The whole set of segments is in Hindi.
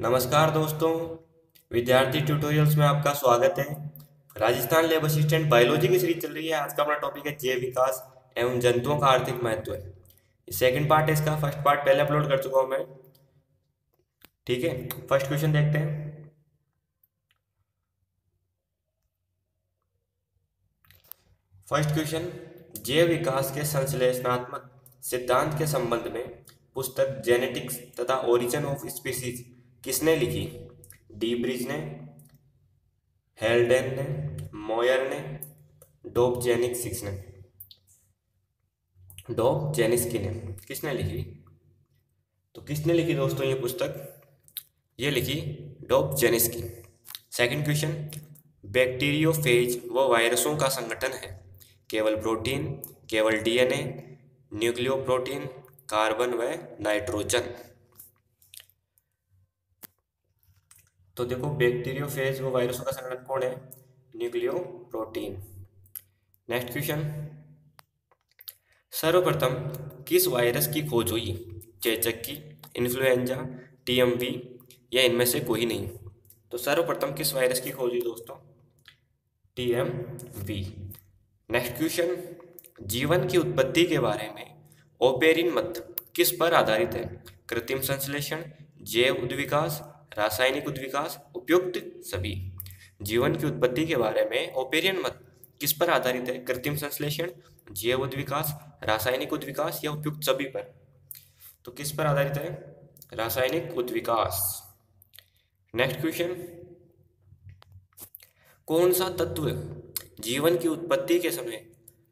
नमस्कार दोस्तों, विद्यार्थी ट्यूटोरियल्स में आपका स्वागत है। राजस्थान लैब असिस्टेंट बायोलॉजी की सीरीज चल रही है। आज का अपना टॉपिक है जैव विकास एवं जंतुओं का आर्थिक महत्व है। सेकंड पार्ट है इसका। फर्स्ट पार्ट पहले अपलोड कर चुका हूं मैं। ठीक है, फर्स्ट क्वेश्चन देखते हैं। फर्स्ट क्वेश्चन, जैव विकास के संश्लेषणात्मक सिद्धांत के संबंध में पुस्तक जेनेटिक्स तथा ओरिजिन ऑफ स्पीसीज किसने लिखी? डी ब्रिज ने, हेल्डेन ने, मोयर ने, डोबजेनिक्स ने। डोबजेनिस्की ने किसने लिखी? तो किसने लिखी दोस्तों ये पुस्तक? ये लिखी डोबजेनिस्की। सेकंड क्वेश्चन, बैक्टीरियोफेज व वायरसों का संगठन है केवल प्रोटीन, केवल डीएनए, न्यूक्लियोप्रोटीन, कार्बन व नाइट्रोजन। तो देखो, बैक्टीरियोफेज व वायरसों का संगठन कौन है? न्यूक्लियोप्रोटीन। नेक्स्ट क्वेश्चन, सर्वप्रथम किस वायरस की खोज हुई? चेचक की, इन्फ्लुएंजा, टीएमवी या इनमें से कोई नहीं? तो सर्वप्रथम किस वायरस की खोज हुई दोस्तों? टीएमवी। नेक्स्ट क्वेश्चन, जीवन की उत्पत्ति के बारे में ओपेरिन मत किस पर आधारित है? कृत्रिम संश्लेषण, जैव उद्विकास, रासायनिक उद्विकास, उपयुक्त सभी। जीवन की उत्पत्ति के बारे में ओपेरियन मत किस पर आधारित है? कृत्रिम संश्लेषण, जैव उद्विकास, रासायनिक उद्विकास या उपयुक्त सभी पर? तो किस पर आधारित है? रासायनिक उद्विकास। नेक्स्ट क्वेश्चन, कौन सा तत्व जीवन की उत्पत्ति के समय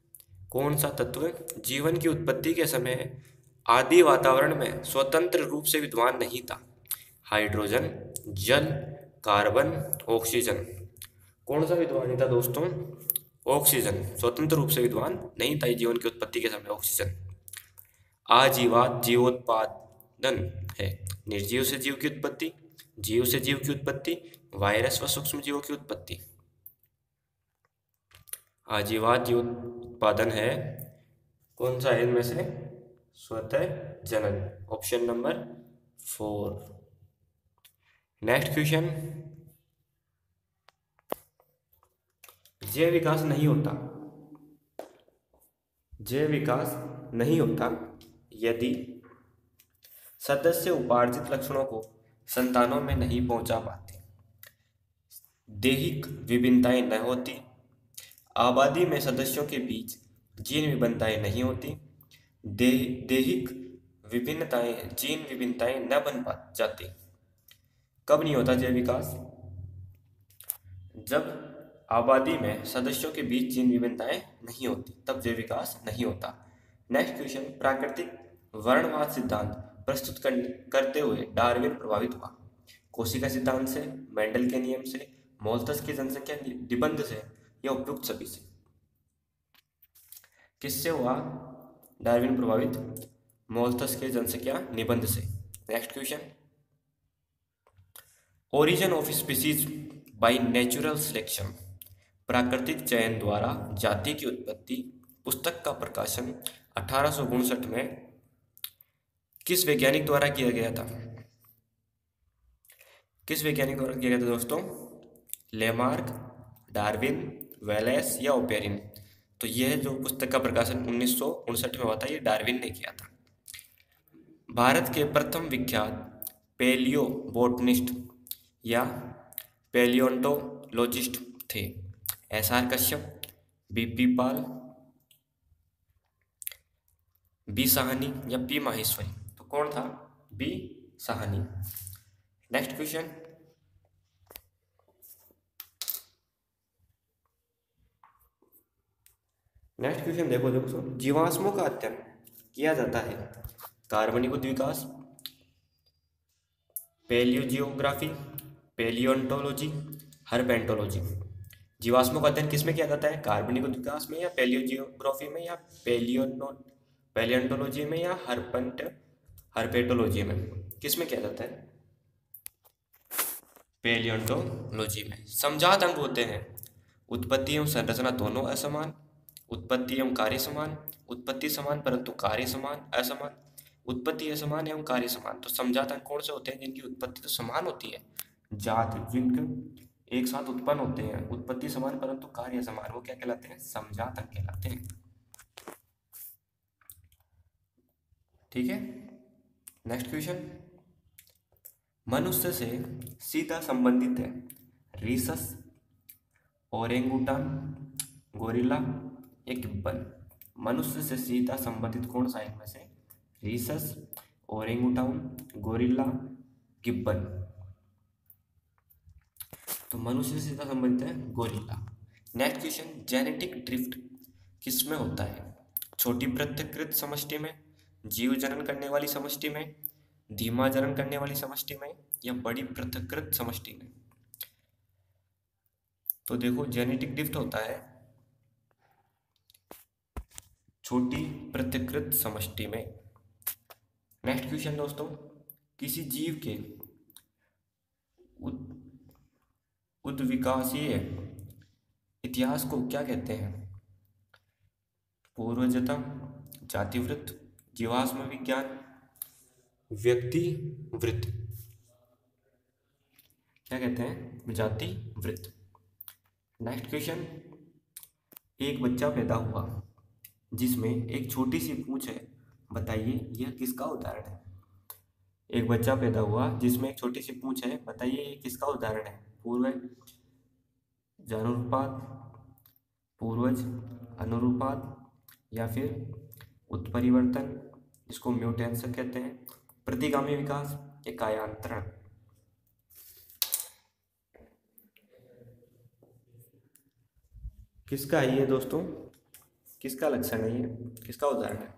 आदि वातावरण में स्वतंत्र रूप से विद्यमान नहीं था? हाइड्रोजन, जल, कार्बन, ऑक्सीजन। कौन सा विद्यमान नहीं था दोस्तों? ऑक्सीजन स्वतंत्र रूप से विद्यमान नहीं था जीवन की उत्पत्ति के समय। ऑक्सीजन। आजीवात जीवोत्पादन है। निर्जीव से जीव की उत्पत्ति, जीव से जीव की उत्पत्ति, वायरस व सूक्ष्म जीवों की उत्पत्ति। आजीवात जीवोत्पादन है। कौन सा है इनमें से? स्वतः जनन, ऑप्शन नंबर 4। नेक्स्ट क्वेश्चन, जैव विकास नहीं होता यदि सदस्य उपार्जित लक्षणों को संतानों में नहीं पहुंचा पाते, दैहिक विभिन्नताएं न होती, आबादी में सदस्यों के बीच जीन विभिन्नताएं नहीं होती, दैहिक जीन विभिन्नताएं न बन जाती। कब नहीं होता जैव विकास? जब आबादी में सदस्यों के बीच जीन विभिन्नताएं नहीं होती, तब जैव विकास नहीं होता। नेक्स्ट क्वेश्चन, प्राकृतिक वर्णवाद सिद्धांत प्रस्तुत करते हुए डार्विन प्रभावित हुआ? कोशिका सिद्धांत से, मेंडल के नियम से, मोल्थस की जनसंख्या निबंध से या उपयुक्त सभी से? किससे हुआ डार्विन प्रभावित? मोल्थस के जनसंख्या निबंध से। Next question, origin of species by natural selection प्राकृतिक चयन द्वारा जाति की उत्पत्ति पुस्तक का प्रकाशन 1859 में किस वैज्ञानिक द्वारा किया गया था? किस वैज्ञानिक द्वारा किया गया था दोस्तों? लेमार्क, डार्विन, वेलेस या ओपेरिन? तो यह जो पुस्तक का प्रकाशन 1959 में हुआ था, ये डार्विन ने किया था। भारत के प्रथम विख्यात पेलियो बोटनिस्ट या पेलियोंटोलॉजिस्ट थे? S R Kashyap, B P Pal, B Sahni या पी माहेश्वरी? तो कौन था? बी साहनी। नेक्स्ट क्वेश्चन, देखो, जीवाश्मों का अध्ययन किया जाता है कार्बनिक उद्विकास, पैलियोजियोग्राफी, पैलियोंटोलॉजी, हर्पेंटोलॉजी। जीवाश्मों का अध्ययन किसमें किया जाता है? कार्बनिक उद्विकास में या पैलियोजियोग्राफी में या पैलियोंटोलॉजी में या हर्पेटोलॉजी में? किसमें किया जाता है? पैलियोंटोलॉजी में। समजात अंग होते हैं उत्पत्ति एवं संरचना दोनों असमान, उत्पत्ति एवं कार्य समान, उत्पत्ति समान परंतु कार्य समान असमान, उत्पत्ति असमान एवं कार्य समान। तो समजात अंग कौन से होते हैं जिनकी उत्पत्ति तो समान होती है? जात जिनके एक साथ उत्पन्न होते हैं, उत्पत्ति समान परंतु कार्य समान, वो क्या कहलाते हैं? समजात अंग कहलाते हैं। ठीक है, नेक्स्ट क्वेश्चन। मनुष्य से सीधा संबंधित है रीसस, ओरेंगुटान, गोरिल्ला या गिब्बन? मनुष्य से सीधा संबंधित कौन सा है इनमें से? Rhesus, orangutan, gorilla, gibbon? तो मनुष्य से सीधा संबंधित है gorilla. Next question, genetic drift किसमें होता है? छोटी पृथक्कृत समष्टि में, जीव जनन करने वाली समष्टि में, धीमा जनन करने वाली समष्टि में, या बड़ी पृथक्कृत समष्टि में? तो देखो, जेनेटिक ड्रिफ्ट होता है छोटी पृथक्कृत समष्टि में। नेक्स्ट क्वेश्चन दोस्तों, किसी जीव के उद्विकासीय इतिहास को क्या कहते हैं? पूर्वजता, जातिवृत्त, जीवाश्म विज्ञान, व्यक्ति वृत्त? क्या कहते हैं? जाति वृत्त। नेक्स्ट क्वेश्चन, एक बच्चा पैदा हुआ जिसमें एक छोटी सी पूंछ है, बताइए यह किसका उदाहरण है? एक बच्चा पैदा हुआ जिसमें एक छोटी सी पूंछ है, बताइए ये किसका उदाहरण है? पूर्वज जनुरूपात, पूर्वज अनुरूपात, या फिर उत्परिवर्तन, इसको म्यूटेशन कहते हैं, प्रतिगामी विकास या कायांतरण? किसका है ये दोस्तों? किसका लक्षण है ये? किसका उदाहरण है?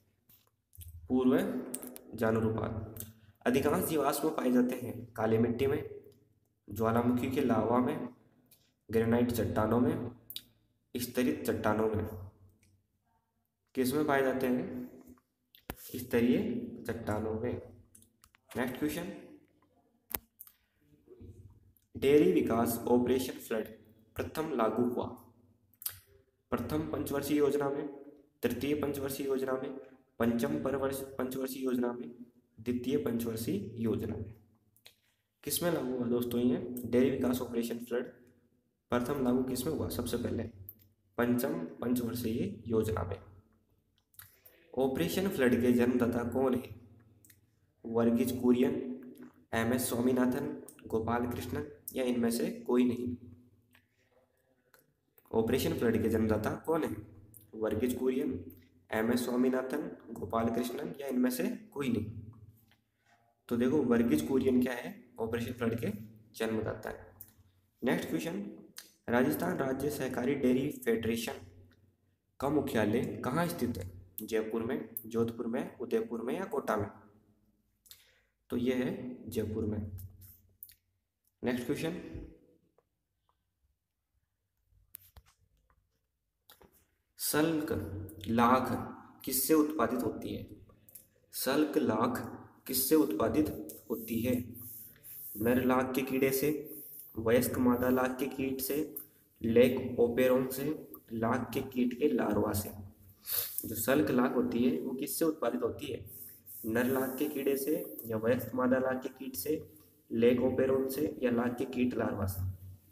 पूर्व जानुरूपात। अधिकांश जीवाश्म पाए जाते हैं काली मिट्टी में, ज्वालामुखी के लावा में, ग्रेनाइट चट्टानों में, स्तरित चट्टानों में। किसमें पाए जाते हैं? स्तरीय चट्टानों में। नेक्स्ट क्वेश्चन, डेयरी विकास ऑपरेशन फ्लड प्रथम लागू हुआ प्रथम पंचवर्षीय योजना में, तृतीय पंचवर्षीय योजना में, पंचम पंचवर्षीय योजना में, द्वितीय पंचवर्षीय योजना में? किसमें लागू हुआ दोस्तों ये डेयरी विकास ऑपरेशन फ्लड? प्रथम लागू किसमें हुआ? सबसे पहले पंचम पंचवर्षीय योजना में। ऑपरेशन फ्लड के जन्मदाता कौन है? वर्गीज कुरियन, एम.एस. स्वामीनाथन, गोपाल कृष्णन, या इनमें से कोई नहीं? ऑपरेशन फ्लड के जन्मदाता कौन है? वर्गीज कुरियन, एम.एस. स्वामीनाथन, गोपाल कृष्णन, या इनमें से कोई नहीं? तो देखो, वर्गीज कुरियन क्या है? ऑपरेशन फ्लड के जन्मदाता है। नेक्स्ट क्वेश्चन, राजस्थान राज्य सहकारी डेयरी फेडरेशन का मुख्यालय कहाँ स्थित है? जयपुर में, जोधपुर में, उदयपुर में, या कोटा में? तो यह है जयपुर में। नेक्स्ट क्वेश्चन, सल्क लाख किससे उत्पादित होती है? सल्क लाख किससे उत्पादित होती है? नर लाख के कीड़े से, वयस्क मादा लाख के कीट से, लेक ओपेरोन से, लाख के कीट के लार्वा से? जो सल्क लाख होती है वो किससे उत्पादित होती है? नर लाख के कीड़े से, या वयस्क मादा लाख के कीट से, लेक ओपेरोन से, या लाख के कीट लार्वा से?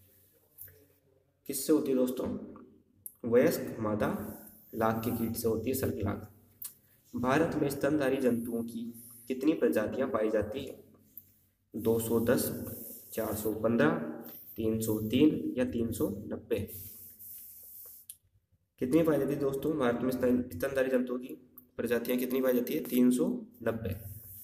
किससे होती है दोस्तों? वयस्क मादा लाख के कीट से होती है सल्क लाख। भारत में स्तनधारी जंतुओं की कितनी प्रजातियां पाई जाती है? 210, 415, 303, या 390? कितनी पाई जाती है दोस्तों भारत में स्तनधारी जंतुओं की प्रजातियां कितनी पाई जाती है? 390।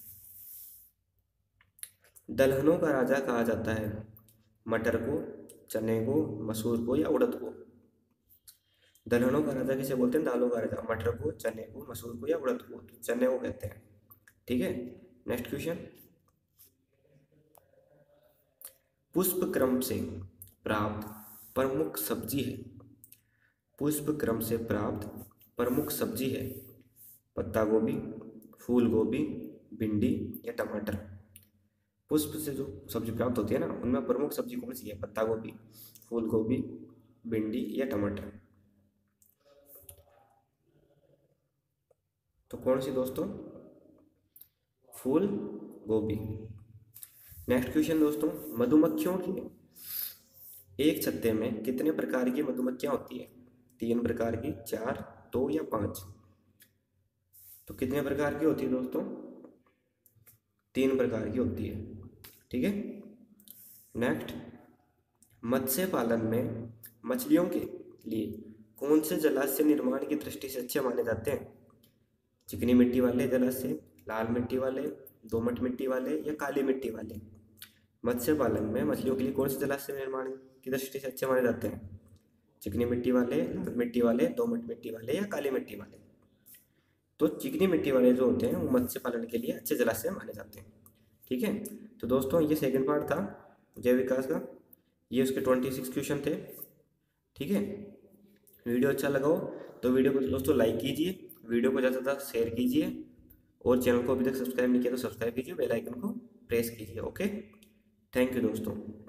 दलहनों का राजा कहा जाता है मटर को, चने को, मसूर को, या उड़द को? दलहनों का राजा किसे बोलते हैं? दालों का राजा। मटर को, चने को, मसूर को, या उड़द को? तो चने को कहते हैं। ठीक है, नेक्स्ट क्वेश्चन, पुष्प क्रम से प्राप्त प्रमुख सब्जी है? पुष्प क्रम से प्राप्त प्रमुख सब्जी है पत्ता गोभी, फूल गोभी, भिंडी, या टमाटर? पुष्प से जो सब्जी प्राप्त होती है ना, उनमें प्रमुख सब्जी कौन सी है? पत्ता गोभी, फूल गोभी, भिंडी, या टमाटर? तो कौन सी दोस्तों? फूल गोभी। नेक्स्ट क्वेश्चन दोस्तों, मधुमक्खियों के एक छत्ते में कितने प्रकार की मधुमक्खियां होती है? 3 प्रकार की, 4, 2 या 5? तो कितने प्रकार की होती है दोस्तों? 3 प्रकार की होती है। ठीक है। नेक्स्ट, मत्स्य पालन में मछलियों के लिए कौन से जलाशय निर्माण की दृष्टि से अच्छे माने जाते हैं? चिकनी मिट्टी वाले जलाशय, लाल मिट्टी वाले, दोमट मिट्टी वाले या काली मिट्टी वाले? मत्स्य पालन में मछलियों के लिए कौन से जलाशय निर्माण की दृष्टि से अच्छे माने जाते हैं? चिकनी मिट्टी वाले, लाल मिट्टी वाले, दोमट मिट्टी वाले या काली मिट्टी वाले? तो चिकनी मिट्टी वाले जो होते हैं वो मत्स्य पालन के लिए अच्छे जलाशय माने जाते हैं। ठीक है। तो दोस्तों ये सेकंड पार्ट था जैव विकास का, ये उसके 26 क्वेश्चन थे। ठीक है। वीडियो अच्छा लगा हो तो वीडियो को दोस्तों लाइक कीजिए, वीडियो को ज़्यादा से ज़्यादा शेयर कीजिए, और चैनल को अभी तक सब्सक्राइब नहीं किया तो सब्सक्राइब कीजिए, बेल आइकन को प्रेस कीजिए। ओके, थैंक यू दोस्तों।